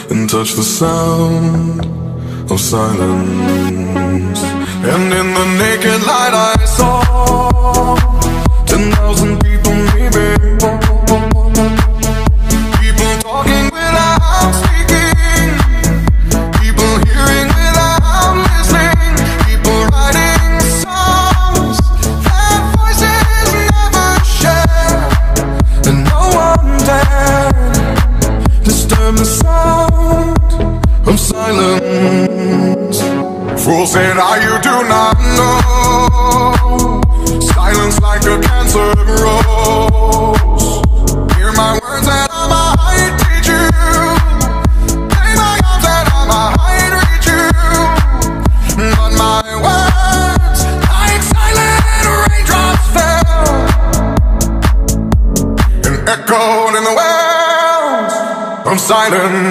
and touch the sound of silence. And in the naked light I saw 10,000 people, maybe. People talking without speaking, people hearing without listening, people writing songs that voices never share, and no one dared disturb the sound of silence. Fool said, you do not know. Silence like a cancer grows. Hear my words and I might teach you. Play my arms and I might reach you. But my words, like silent raindrops, fell and echoed in the wells of silence.